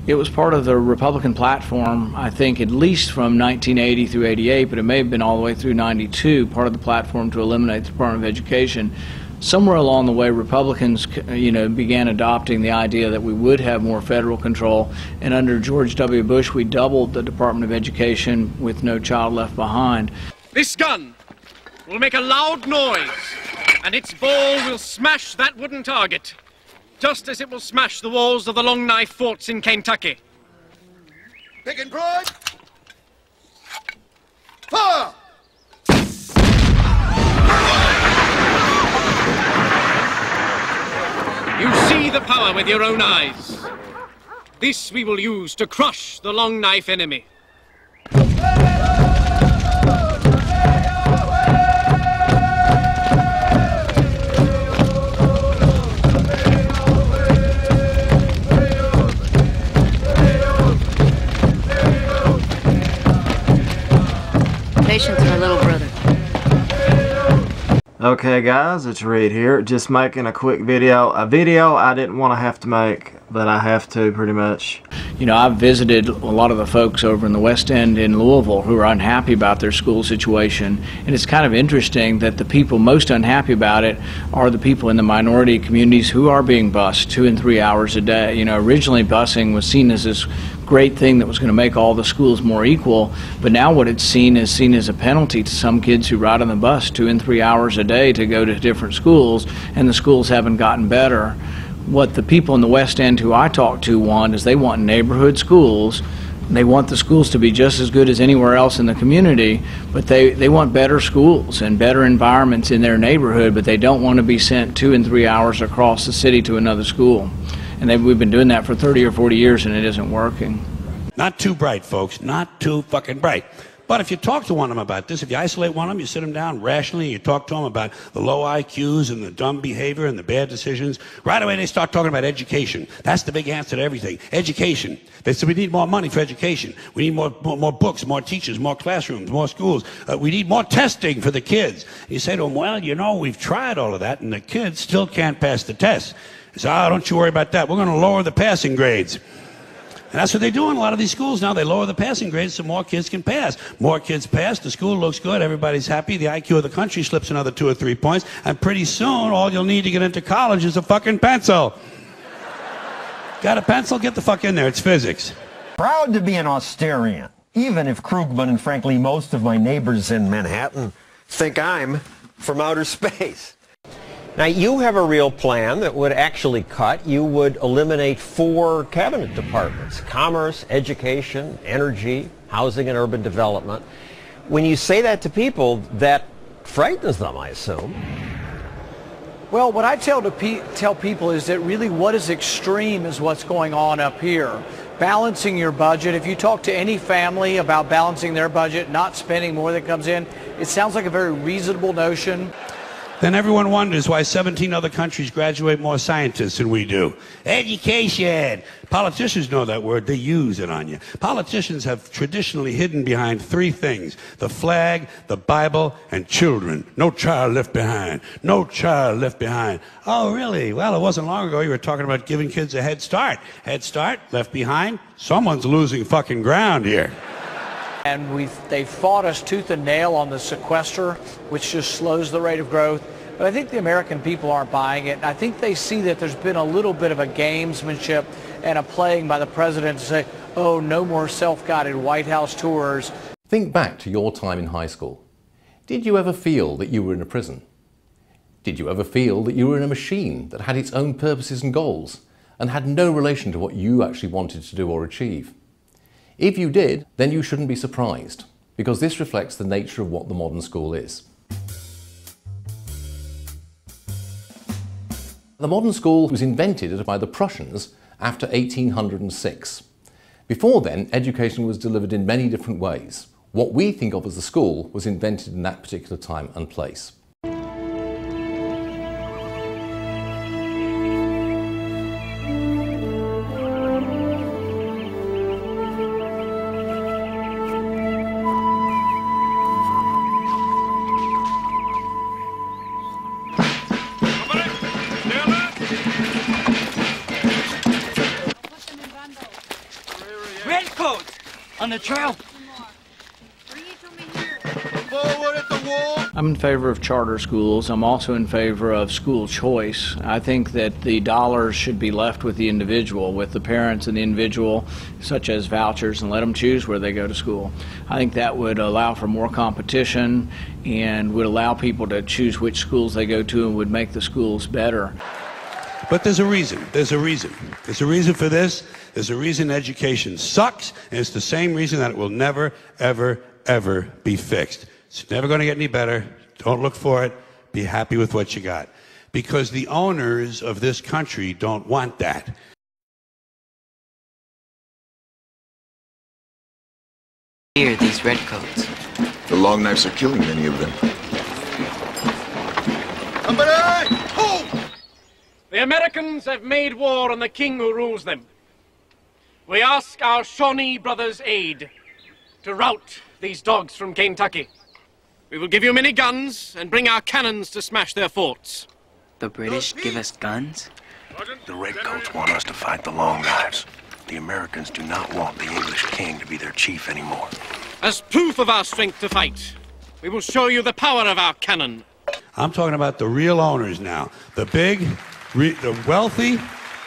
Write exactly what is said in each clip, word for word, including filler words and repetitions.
It was part of the Republican platform, I think, at least from nineteen eighty through eighty-eight, but it may have been all the way through ninety-two, part of the platform to eliminate the Department of Education. Somewhere along the way, Republicans, you know, began adopting the idea that we would have more federal control, and under George W. Bush, we doubled the Department of Education with No Child Left Behind. This gun will make a loud noise, and its ball will smash that wooden target, just as it will smash the walls of the Long Knife forts in Kentucky. Big and broad. Fire! You see the power with your own eyes. This we will use to crush the Long Knife enemy. Patience, my little brother. Okay guys, it's Reed here, just making a quick video. A video I didn't want to have to make, but I have to pretty much. You know, I've visited a lot of the folks over in the West End in Louisville who are unhappy about their school situation, and it's kind of interesting that the people most unhappy about it are the people in the minority communities who are being bused two and three hours a day. You know, originally busing was seen as this great thing that was going to make all the schools more equal, but now what it's seen is seen as a penalty to some kids who ride on the bus two and three hours a day to go to different schools, and the schools haven't gotten better. What the people in the West End who I talk to want is they want neighborhood schools. They want the schools to be just as good as anywhere else in the community, but they, they want better schools and better environments in their neighborhood, but they don't want to be sent two and three hours across the city to another school. And they, we've been doing that for thirty or forty years and it isn't working. Not too bright, folks. Not too fucking bright. But if you talk to one of them about this, if you isolate one of them, you sit them down rationally, and you talk to them about the low I Qs and the dumb behavior and the bad decisions, right away they start talking about education. That's the big answer to everything. Education. They say we need more money for education. We need more, more, more books, more teachers, more classrooms, more schools. Uh, we need more testing for the kids. You say to them, well, you know, we've tried all of that, and the kids still can't pass the test. They say, oh, don't you worry about that. We're going to lower the passing grades. And that's what they do in a lot of these schools now. They lower the passing grades so more kids can pass. More kids pass, the school looks good, everybody's happy, the I Q of the country slips another two or three points, and pretty soon all you'll need to get into college is a fucking pencil. Got a pencil? Get the fuck in there, it's physics. Proud to be an Austerian, even if Krugman and frankly most of my neighbors in Manhattan think I'm from outer space. Now, you have a real plan that would actually cut. You would eliminate four cabinet departments: commerce, education, energy, housing and urban development. When you say that to people, that frightens them, I assume. Well, what I tell, to pe tell people is that really what is extreme is what's going on up here. Balancing your budget. If you talk to any family about balancing their budget, not spending more than comes in, it sounds like a very reasonable notion. Then everyone wonders why seventeen other countries graduate more scientists than we do. Education! Politicians know that word. They use it on you. Politicians have traditionally hidden behind three things: the flag, the Bible, and children. No child left behind. No child left behind. Oh, really? Well, it wasn't long ago you were talking about giving kids a head start. Head start, left behind. Someone's losing fucking ground here. And we've, they fought us tooth and nail on the sequester, which just slows the rate of growth. But I think the American people aren't buying it. I think they see that there's been a little bit of a gamesmanship and a playing by the president to say, oh, no more self-guided White House tours. Think back to your time in high school. Did you ever feel that you were in a prison? Did you ever feel that you were in a machine that had its own purposes and goals and had no relation to what you actually wanted to do or achieve? If you did, then you shouldn't be surprised, because this reflects the nature of what the modern school is. The modern school was invented by the Prussians after eighteen hundred six. Before then, education was delivered in many different ways. What we think of as the school was invented in that particular time and place. On the trail. Forward at the wall. I'm in favor of charter schools. I'm also in favor of school choice. I think that the dollars should be left with the individual, with the parents and the individual, such as vouchers, and let them choose where they go to school. I think that would allow for more competition and would allow people to choose which schools they go to and would make the schools better. But there's a reason. There's a reason. There's a reason for this. There's a reason education sucks, and it's the same reason that it will never, ever, ever be fixed. It's never going to get any better. Don't look for it. Be happy with what you got. Because the owners of this country don't want that. Here, these redcoats. The long knives are killing many of them. Somebody! Hold! The Americans have made war on the king who rules them. We ask our Shawnee brothers' aid to rout these dogs from Kentucky. We will give you many guns and bring our cannons to smash their forts. The British give us guns? The redcoats want us to fight the long knives. The Americans do not want the English king to be their chief anymore. As proof of our strength to fight, we will show you the power of our cannon. I'm talking about the real owners now. The big, re the wealthy,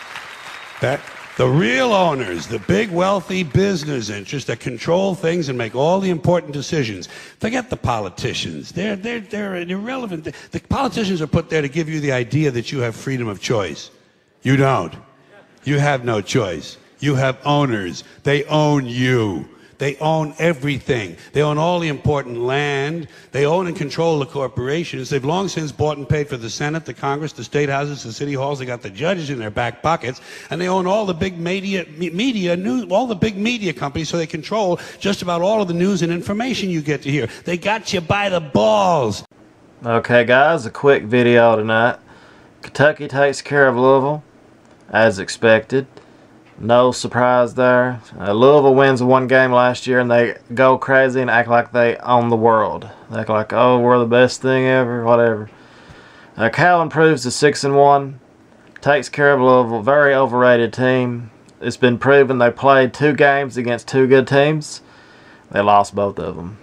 that the real owners, the big wealthy business interests that control things and make all the important decisions. Forget the politicians. They're, they're, they're irrelevant. The politicians are put there to give you the idea that you have freedom of choice. You don't. You have no choice. You have owners. They own you. They own everything. They own all the important land. They own and control the corporations. They've long since bought and paid for the Senate, the Congress, the state houses, the city halls. They got the judges in their back pockets. And they own all the big media, media news, all the big media companies, so they control just about all of the news and information you get to hear. They got you by the balls. Okay, guys, a quick video tonight. Kentucky takes care of Louisville, as expected. No surprise there. Uh, Louisville wins one game last year and they go crazy and act like they own the world. They act like, oh, we're the best thing ever, whatever. Uh, Cal improves to six and one. Takes care of Louisville. Very overrated team. It's been proven they played two games against two good teams. They lost both of them.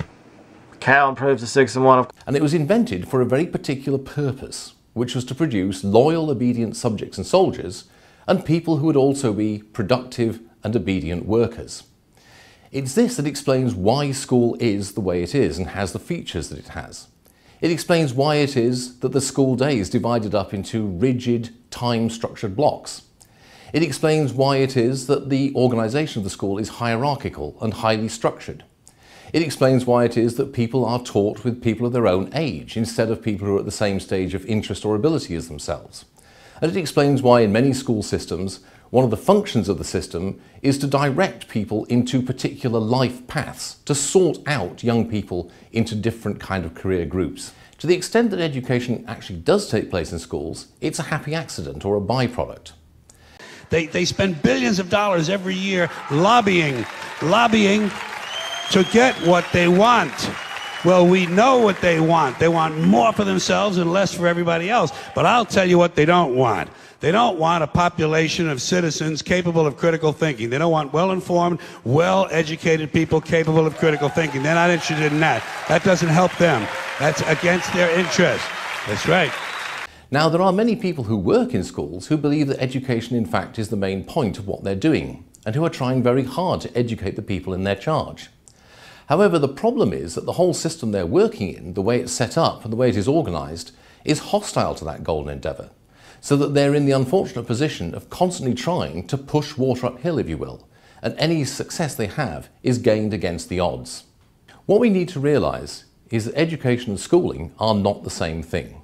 Cal improves to six and one. And it was invented for a very particular purpose, which was to produce loyal, obedient subjects and soldiers, and people who would also be productive and obedient workers. It's this that explains why school is the way it is and has the features that it has. It explains why it is that the school day is divided up into rigid, time-structured blocks. It explains why it is that the organisation of the school is hierarchical and highly structured. It explains why it is that people are taught with people of their own age instead of people who are at the same stage of interest or ability as themselves. And it explains why in many school systems, one of the functions of the system is to direct people into particular life paths, to sort out young people into different kind of career groups. To the extent that education actually does take place in schools, it's a happy accident or a byproduct. They, they spend billions of dollars every year lobbying, lobbying to get what they want. Well, we know what they want. They want more for themselves and less for everybody else. But I'll tell you what they don't want. They don't want a population of citizens capable of critical thinking. They don't want well-informed, well-educated people capable of critical thinking. They're not interested in that. That doesn't help them. That's against their interest. That's right. Now, there are many people who work in schools who believe that education, in fact, is the main point of what they're doing, and who are trying very hard to educate the people in their charge. However, the problem is that the whole system they're working in, the way it's set up and the way it is organised, is hostile to that golden endeavour, so that they're in the unfortunate position of constantly trying to push water uphill, if you will, and any success they have is gained against the odds. What we need to realise is that education and schooling are not the same thing.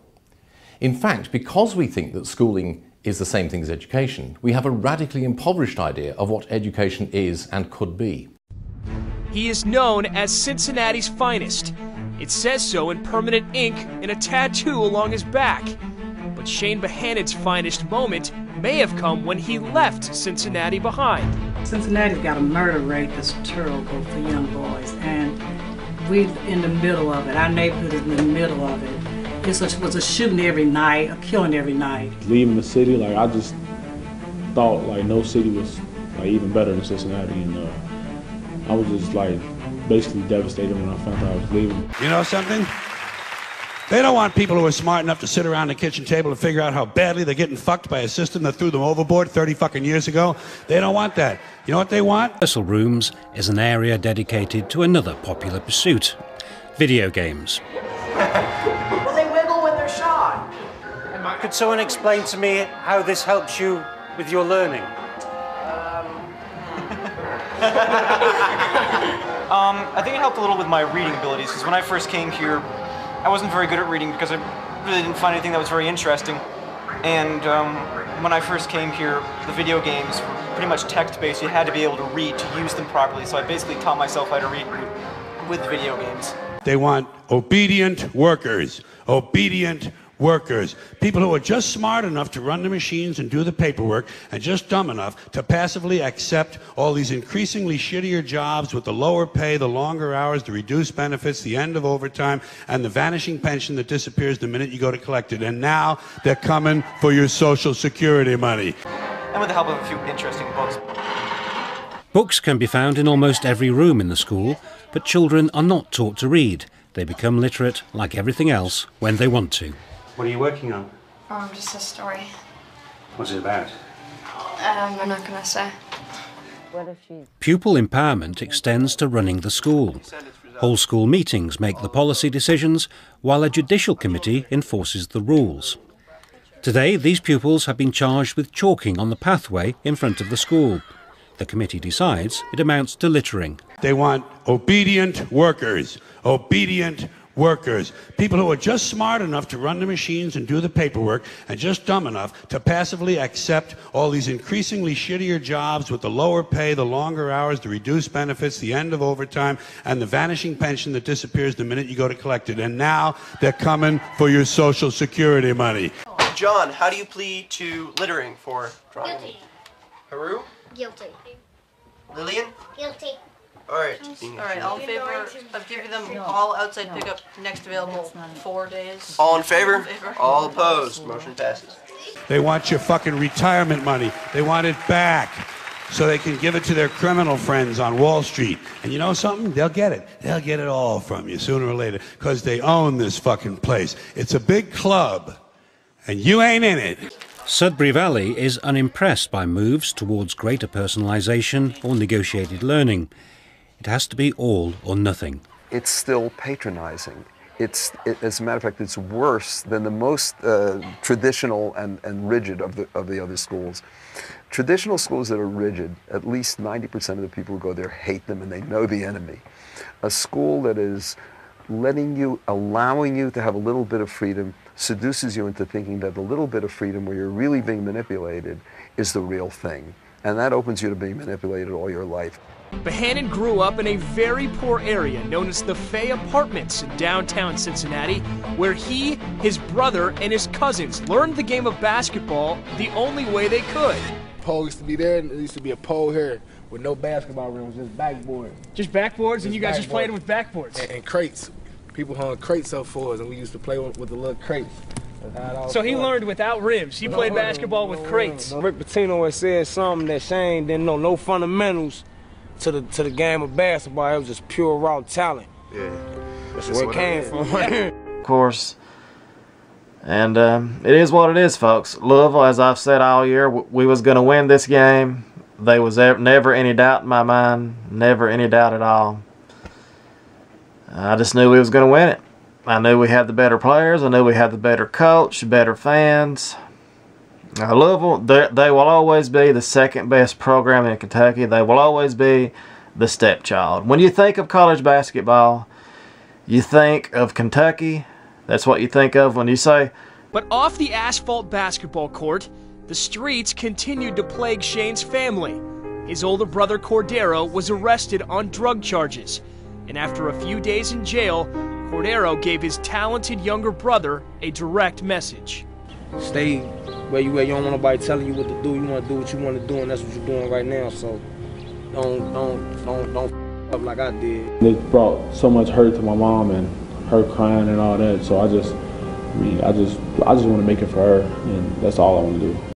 In fact, because we think that schooling is the same thing as education, we have a radically impoverished idea of what education is and could be. He is known as Cincinnati's finest. It says so in permanent ink and a tattoo along his back. But Shane Behanan's finest moment may have come when he left Cincinnati behind. Cincinnati's got a murder rate that's terrible for young boys, and we're in the middle of it. Our neighborhood is in the middle of it. It was a shooting every night, a killing every night. Leaving the city, like I just thought like no city was like even better than Cincinnati, and uh, I was just like basically devastated when I found out I was leaving. You know something? They don't want people who are smart enough to sit around the kitchen table and figure out how badly they're getting fucked by a system that threw them overboard thirty fucking years ago. They don't want that. You know what they want? Rehearsal rooms is an area dedicated to another popular pursuit, video games. Well, they wiggle when they're shy. Could someone explain to me how this helps you with your learning? um, I think it helped a little with my reading abilities, because when I first came here, I wasn't very good at reading because I really didn't find anything that was very interesting. And um, when I first came here, the video games were pretty much text-based. You had to be able to read to use them properly, so I basically taught myself how to read with video games. They want obedient workers. Obedient workers. People who are just smart enough to run the machines and do the paperwork, and just dumb enough to passively accept all these increasingly shittier jobs with the lower pay, the longer hours, the reduced benefits, the end of overtime, and the vanishing pension that disappears the minute you go to collect it. And now they're coming for your Social Security money. And with the help of a few interesting books. Books can be found in almost every room in the school, but children are not taught to read. They become literate, like everything else, when they want to. What are you working on? Um, just a story. What's it about? Um, I'm not gonna say. Pupil empowerment extends to running the school. Whole school meetings make the policy decisions, while a judicial committee enforces the rules. Today, these pupils have been charged with chalking on the pathway in front of the school. The committee decides it amounts to littering. They want obedient workers. Obedient workers. People who are just smart enough to run the machines and do the paperwork, and just dumb enough to passively accept all these increasingly shittier jobs with the lower pay, the longer hours, the reduced benefits, the end of overtime, and the vanishing pension that disappears the minute you go to collect it. And now they're coming for your Social Security money. John, how do you plead to littering for driving? Guilty. Haru? Guilty. Lillian? Guilty. All right. All right, all in favor of giving them all outside pickup next available four days? All in favor? All opposed? Motion passes. They want your fucking retirement money. They want it back so they can give it to their criminal friends on Wall Street. And you know something? They'll get it. They'll get it all from you sooner or later, because they own this fucking place. It's a big club, and you ain't in it. Sudbury Valley is unimpressed by moves towards greater personalisation or negotiated learning. It has to be all or nothing. It's still patronizing. It's, it, as a matter of fact, it's worse than the most uh, traditional and, and rigid of the, of the other schools. Traditional schools that are rigid, at least ninety percent of the people who go there hate them and they know the enemy. A school that is letting you, allowing you to have a little bit of freedom, seduces you into thinking that the little bit of freedom where you're really being manipulated is the real thing. And that opens you to being manipulated all your life. Bohannon grew up in a very poor area known as the Fay Apartments in downtown Cincinnati, where he, his brother, and his cousins learned the game of basketball the only way they could. Pole used to be there, and there used to be a pole here with no basketball rims, just backboard. Just backboards, just and you guys just played with backboards? And, and crates. People hung crates up for us, and we used to play with, with the little crates. So he learned without rims. He no, played no, basketball no, with no, crates. No, no. Rick Pitino had said something that Shane didn't know no fundamentals to the to the game of basketball. It was just pure raw talent. Yeah, that's, that's where it came from. Of course. And um, it is what it is, folks. Louisville, as I've said all year, we was going to win this game. There was never any doubt in my mind. Never any doubt at all. I just knew we was going to win it. I knew we had the better players. I knew we had the better coach, better fans. Now, Louisville, they, they will always be the second best program in Kentucky. They will always be the stepchild. When you think of college basketball, you think of Kentucky. That's what you think of when you say. But off the asphalt basketball court, the streets continued to plague Shane's family. His older brother Cordero was arrested on drug charges. And after a few days in jail, Cordero gave his talented younger brother a direct message. Stay where you at. You don't want nobody telling you what to do. You want to do what you want to do, and that's what you're doing right now. So don't, don't, don't, don't f up like I did. It brought so much hurt to my mom and her crying and all that. So I just, I mean, I just, I just want to make it for her, and that's all I want to do.